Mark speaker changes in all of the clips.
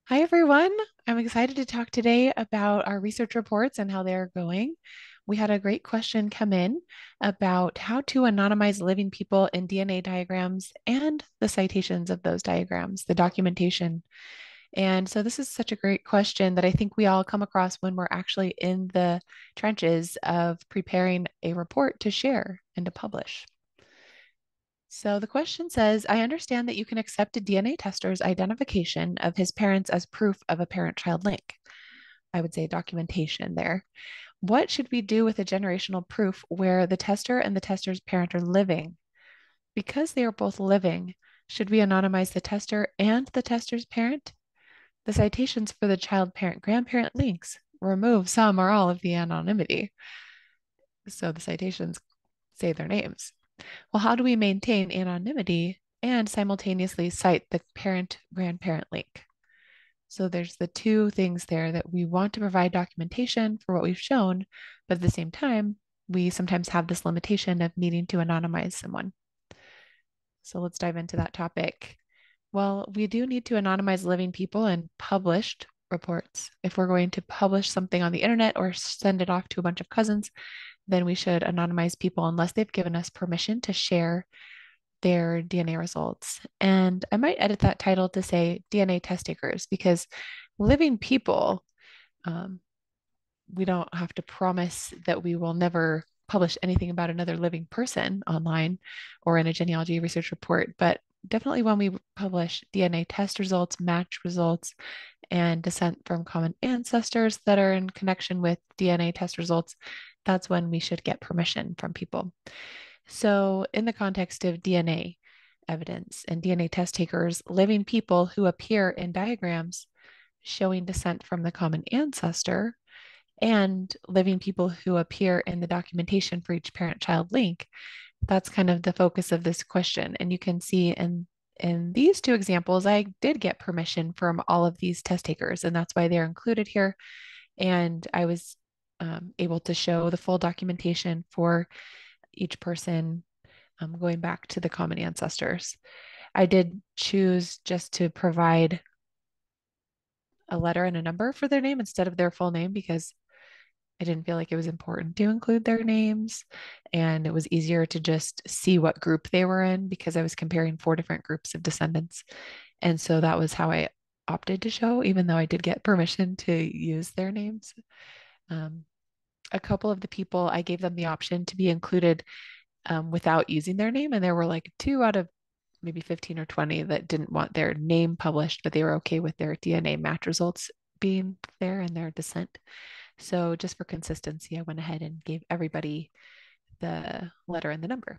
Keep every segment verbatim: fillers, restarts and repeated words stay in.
Speaker 1: Hi, everyone. I'm excited to talk today about our research reports and how they're going. We had a great question come in about how to anonymize living people in D N A diagrams and the citations of those diagrams, the documentation. And so this is such a great question that I think we all come across when we're actually in the trenches of preparing a report to share and to publish. So the question says, I understand that you can accept a D N A tester's identification of his parents as proof of a parent-child link. I would say documentation there. What should we do with a generational proof where the tester and the tester's parent are living? Because they are both living, should we anonymize the tester and the tester's parent? The citations for the child parent grandparent links remove some or all of the anonymity. So the citations say their names. Well, how do we maintain anonymity and simultaneously cite the parent grandparent link? So there's the two things there that we want to provide documentation for what we've shown, but at the same time, we sometimes have this limitation of needing to anonymize someone. So let's dive into that topic. Well, we do need to anonymize living people in published reports. If we're going to publish something on the internet or send it off to a bunch of cousins, then we should anonymize people unless they've given us permission to share their D N A results. And I might edit that title to say D N A test takers because living people, um, we don't have to promise that we will never publish anything about another living person online or in a genealogy research report. But definitely when we publish D N A test results, match results, and descent from common ancestors that are in connection with D N A test results, that's when we should get permission from people. So, in the context of D N A evidence and D N A test takers, living people who appear in diagrams showing descent from the common ancestor and living people who appear in the documentation for each parent-child link, that's kind of the focus of this question. And you can see in in these two examples, I did get permission from all of these test takers, and that's why they're included here. And I was um, able to show the full documentation for each person um, going back to the common ancestors. I did choose just to provide a letter and a number for their name instead of their full name because I didn't feel like it was important to include their names. And it was easier to just see what group they were in because I was comparing four different groups of descendants. And so that was how I opted to show, even though I did get permission to use their names. Um, a couple of the people, I gave them the option to be included um, without using their name. And there were like two out of maybe fifteen or twenty that didn't want their name published, but they were okay with their D N A match results being there and their descent. So just for consistency, I went ahead and gave everybody the letter and the number.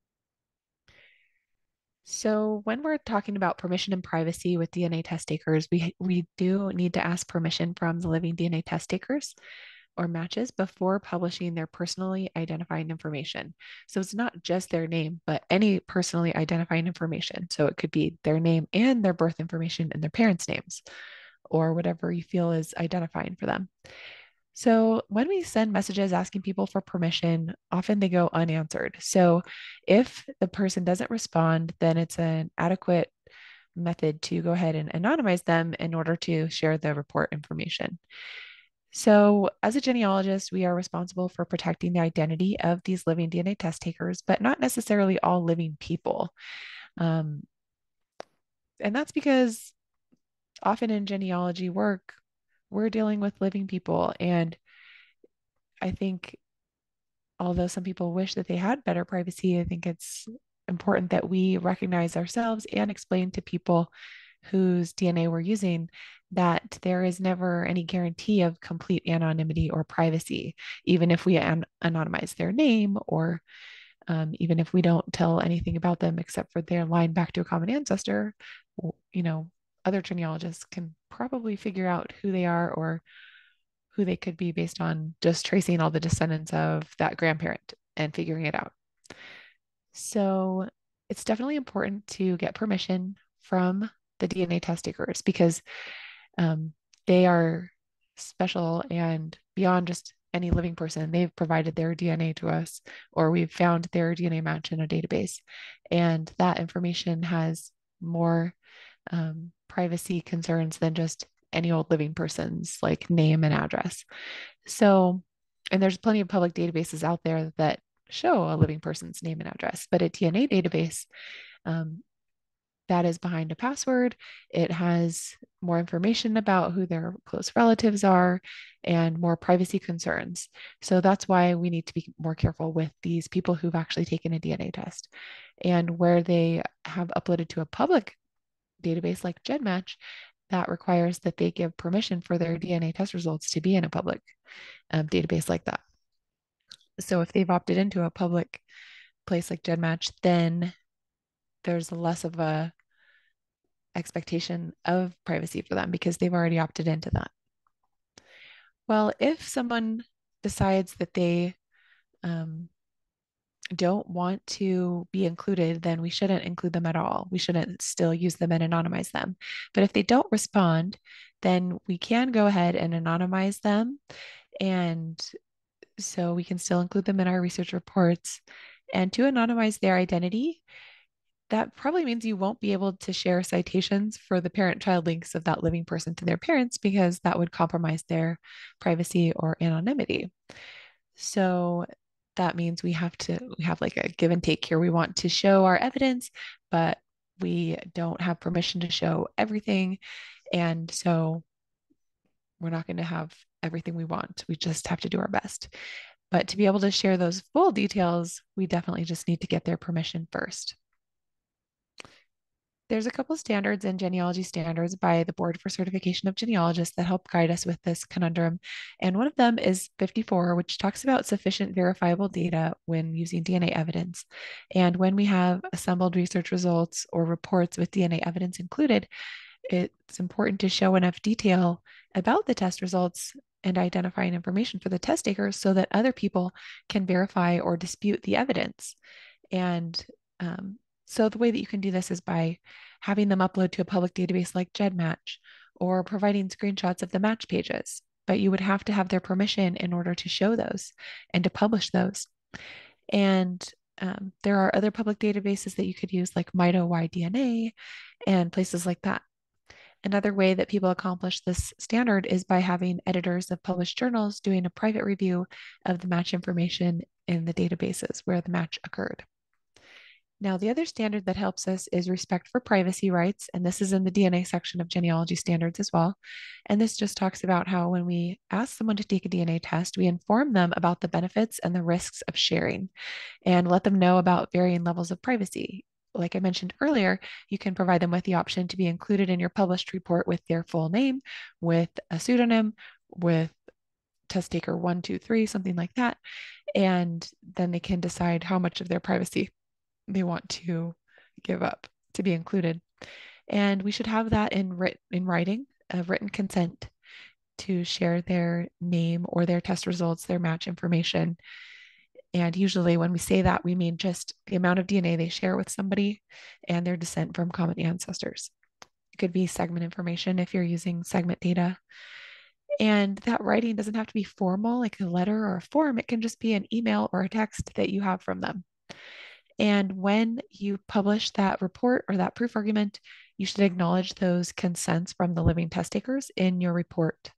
Speaker 1: So when we're talking about permission and privacy with D N A test takers, we we do need to ask permission from the living D N A test takers or matches before publishing their personally identifying information. So it's not just their name, but any personally identifying information. So it could be their name and their birth information and their parents' names, or whatever you feel is identifying for them. So when we send messages asking people for permission, often they go unanswered. So if the person doesn't respond, then it's an adequate method to go ahead and anonymize them in order to share the report information. So, as a genealogist, we are responsible for protecting the identity of these living D N A test takers, but not necessarily all living people. Um, and that's because often in genealogy work, we're dealing with living people. And I think, although some people wish that they had better privacy, I think it's important that we recognize ourselves and explain to people whose D N A we're using that there is never any guarantee of complete anonymity or privacy, even if we an- anonymize their name or um, even if we don't tell anything about them except for their line back to a common ancestor. You know, other genealogists can probably figure out who they are or who they could be based on just tracing all the descendants of that grandparent and figuring it out. So it's definitely important to get permission from the D N A test takers because um, they are special and beyond just any living person. They've provided their D N A to us, or we've found their D N A match in a database. And that information has more um, privacy concerns than just any old living person's like name and address. So, and there's plenty of public databases out there that show a living person's name and address, but a D N A database, um, that is behind a password. It has more information about who their close relatives are and more privacy concerns. So that's why we need to be more careful with these people who've actually taken a D N A test. And where they have uploaded to a public database like GEDmatch, that requires that they give permission for their D N A test results to be in a public um, database like that. So if they've opted into a public place like GEDmatch, then there's less of a expectation of privacy for them because they've already opted into that. Well, if someone decides that they um, don't want to be included, then we shouldn't include them at all. We shouldn't still use them and anonymize them. But if they don't respond, then we can go ahead and anonymize them. And so we can still include them in our research reports. And to anonymize their identity, that probably means you won't be able to share citations for the parent-child links of that living person to their parents because that would compromise their privacy or anonymity. So that means we have to we have like a give and take here. We want to show our evidence, but we don't have permission to show everything. And so we're not going to have everything we want. We just have to do our best. But to be able to share those full details, we definitely just need to get their permission first. There's a couple standards and genealogy standards by the Board for Certification of Genealogists that help guide us with this conundrum. And one of them is fifty-four, which talks about sufficient verifiable data when using D N A evidence. And when we have assembled research results or reports with D N A evidence included, it's important to show enough detail about the test results and identifying information for the test takers so that other people can verify or dispute the evidence. And um, so the way that you can do this is by having them upload to a public database like GEDmatch or providing screenshots of the match pages. But you would have to have their permission in order to show those and to publish those. And um, there are other public databases that you could use like Mito Y D N A and places like that. Another way that people accomplish this standard is by having editors of published journals doing a private review of the match information in the databases where the match occurred. Now, the other standard that helps us is respect for privacy rights, and this is in the D N A section of genealogy standards as well. And this just talks about how when we ask someone to take a D N A test, we inform them about the benefits and the risks of sharing and let them know about varying levels of privacy. Like I mentioned earlier, you can provide them with the option to be included in your published report with their full name, with a pseudonym, with test taker one, two, three, something like that. And then they can decide how much of their privacy they want to give up to be included. And we should have that in, writ- in writing, a written consent to share their name or their test results, their match information. And usually when we say that, we mean just the amount of D N A they share with somebody and their descent from common ancestors. It could be segment information if you're using segment data. And that writing doesn't have to be formal, like a letter or a form. It can just be an email or a text that you have from them. And when you publish that report or that proof argument, you should acknowledge those consents from the living test takers in your report.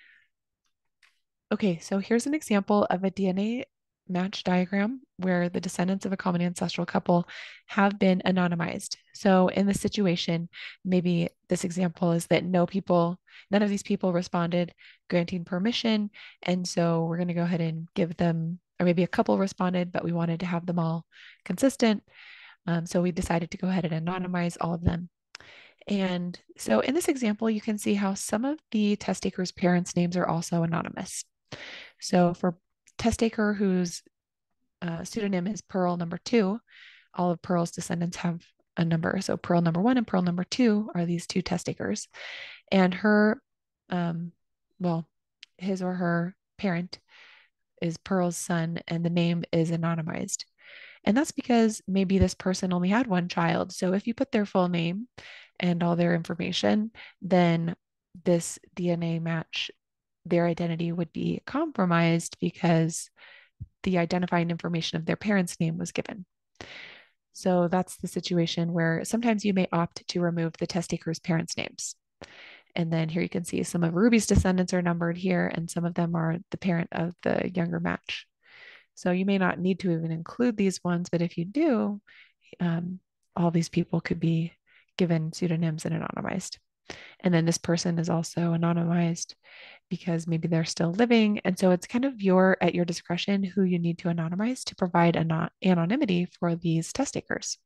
Speaker 1: Okay, so here's an example of a D N A match diagram where the descendants of a common ancestral couple have been anonymized. So in this situation, maybe this example is that no people, none of these people responded granting permission. And so we're going to go ahead and give them, or maybe a couple responded, but we wanted to have them all consistent. Um, so we decided to go ahead and anonymize all of them. And so in this example, you can see how some of the test takers' parents' names are also anonymous. So for test taker whose uh, pseudonym is Pearl number two, all of Pearl's descendants have a number. So Pearl number one and Pearl number two are these two test takers. And her, um, well, his or her parent is Pearl's son, and the name is anonymized. And that's because maybe this person only had one child. So if you put their full name and all their information, then this D N A match, their identity would be compromised because the identifying information of their parents' name was given. So that's the situation where sometimes you may opt to remove the test taker's parents' names. And then here you can see some of Ruby's descendants are numbered here, and some of them are the parent of the younger match. So you may not need to even include these ones, but if you do, um, all these people could be given pseudonyms and anonymized. And then this person is also anonymized because maybe they're still living. And so it's kind of your at your discretion who you need to anonymize to provide an anonymity for these test takers.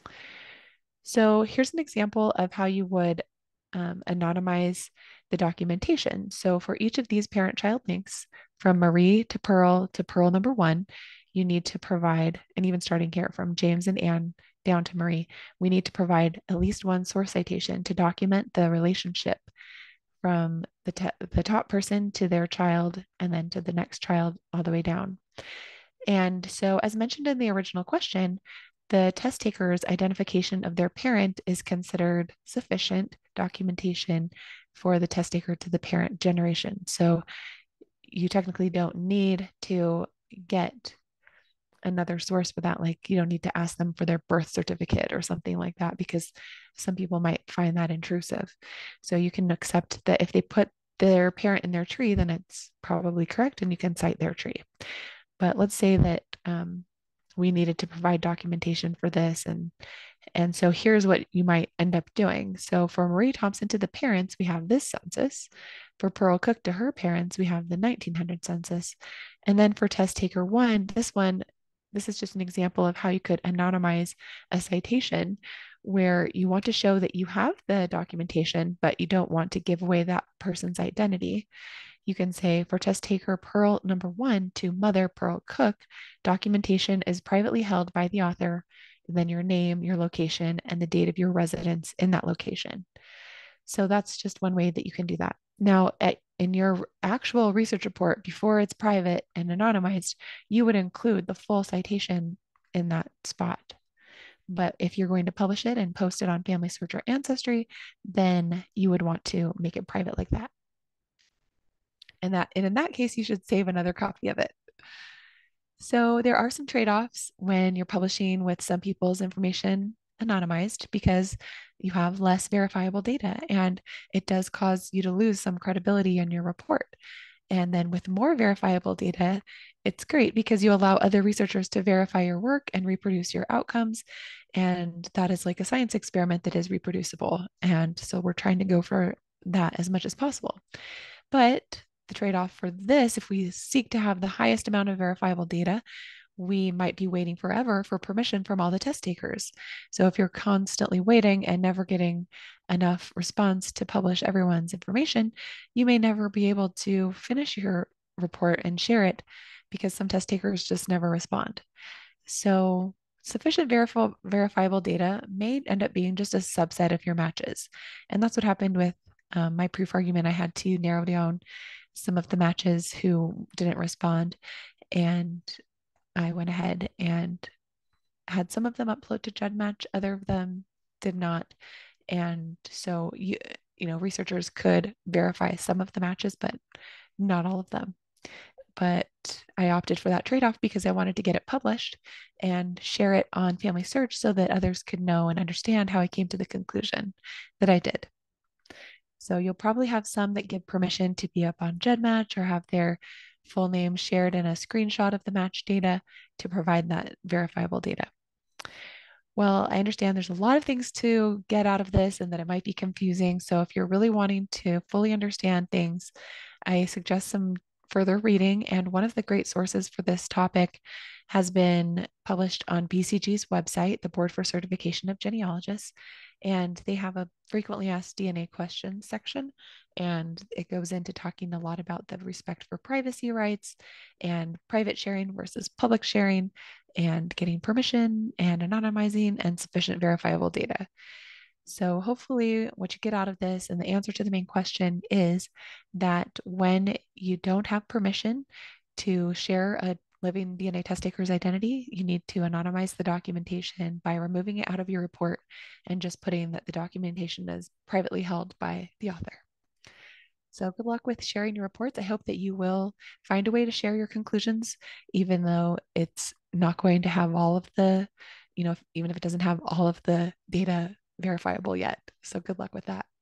Speaker 1: So here's an example of how you would um, anonymize the documentation. So for each of these parent-child links, from Marie to Pearl to Pearl number one, you need to provide, and even starting here from James and Anne down to Marie, we need to provide at least one source citation to document the relationship from the, te- the top person to their child and then to the next child all the way down. And so, as mentioned in the original question, the test taker's identification of their parent is considered sufficient documentation for the test taker to the parent generation. So you technically don't need to get another source for that. Like you don't need to ask them for their birth certificate or something like that, because some people might find that intrusive. So you can accept that if they put their parent in their tree, then it's probably correct and you can cite their tree. But let's say that um, we needed to provide documentation for this. And, and so here's what you might end up doing. So for Marie Thompson to the parents, we have this census. For Pearl Cook to her parents, we have the nineteen hundred census. And then for test taker one, this one, this is just an example of how you could anonymize a citation where you want to show that you have the documentation, but you don't want to give away that person's identity. You can say for test taker Pearl number one to mother Pearl Cook, documentation is privately held by the author, and then your name, your location, and the date of your residence in that location. So that's just one way that you can do that. Now, at, in your actual research report, before it's private and anonymized, you would include the full citation in that spot. But if you're going to publish it and post it on Family Search or Ancestry, then you would want to make it private like that. And that and in that case, you should save another copy of it. So there are some trade-offs when you're publishing with some people's information anonymized because you have less verifiable data and it does cause you to lose some credibility in your report. And then with more verifiable data, it's great because you allow other researchers to verify your work and reproduce your outcomes. And that is like a science experiment that is reproducible. And so we're trying to go for that as much as possible. But the trade-off for this, if we seek to have the highest amount of verifiable data, we might be waiting forever for permission from all the test takers. So if you're constantly waiting and never getting enough response to publish everyone's information, you may never be able to finish your report and share it because some test takers just never respond. So sufficient verifiable, verifiable data may end up being just a subset of your matches. And that's what happened with um, my proof argument. I had to narrow down some of the matches who didn't respond. And I went ahead and had some of them upload to GEDmatch, other of them did not. And so you, you know, researchers could verify some of the matches, but not all of them. But I opted for that trade-off because I wanted to get it published and share it on Family Search so that others could know and understand how I came to the conclusion that I did. So you'll probably have some that give permission to be up on GEDmatch or have their full name shared in a screenshot of the match data to provide that verifiable data. Well, I understand there's a lot of things to get out of this and that it might be confusing. So if you're really wanting to fully understand things, I suggest some further reading. And one of the great sources for this topic has been published on B C G's website, the Board for Certification of Genealogists. And they have a frequently asked D N A questions section. And it goes into talking a lot about the respect for privacy rights and private sharing versus public sharing and getting permission and anonymizing and sufficient verifiable data. So hopefully what you get out of this and the answer to the main question is that when you don't have permission to share a living D N A test taker's identity, you need to anonymize the documentation by removing it out of your report and just putting that the documentation is privately held by the author. So good luck with sharing your reports. I hope that you will find a way to share your conclusions, even though it's not going to have all of the you know, if, even if it doesn't have all of the data verifiable yet. So good luck with that.